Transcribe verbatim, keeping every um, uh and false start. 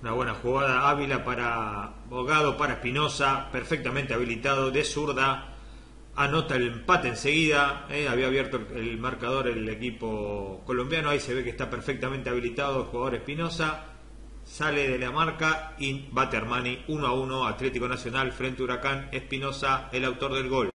Una buena jugada. Ávila para Bogado, para Espinosa, perfectamente habilitado de zurda. Anota el empate enseguida. Eh, había abierto el, el marcador el equipo colombiano. Ahí se ve que está perfectamente habilitado el jugador Espinosa. Sale de la marca y bate Armani uno a uno. Atlético Nacional frente a Huracán. Espinosa, el autor del gol.